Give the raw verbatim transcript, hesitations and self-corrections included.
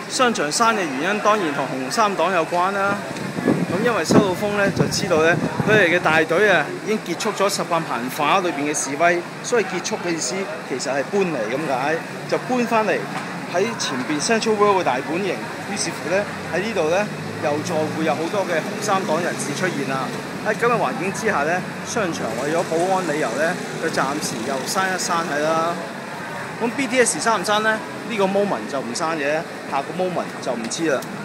商場閂嘅原因當然同紅衫黨有關啦。咁因為收到風咧，就知道咧佢哋嘅大隊啊已經結束咗十八棚化裏邊嘅示威，所以結束嘅意思其實係搬嚟咁解，就搬翻嚟喺前邊 Central World 嘅大本營。於是乎咧喺呢度咧又再會有好多嘅紅衫黨人士出現啦。喺咁嘅環境之下咧，商場為咗保安理由咧，佢暫時又閂一閂係啦。咁 B T S 閂唔閂咧？呢個 moment 就唔閂嘅，下個 moment 就唔知啦。